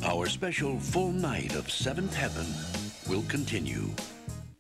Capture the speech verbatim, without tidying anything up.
Our special full night of Seventh Heaven will continue.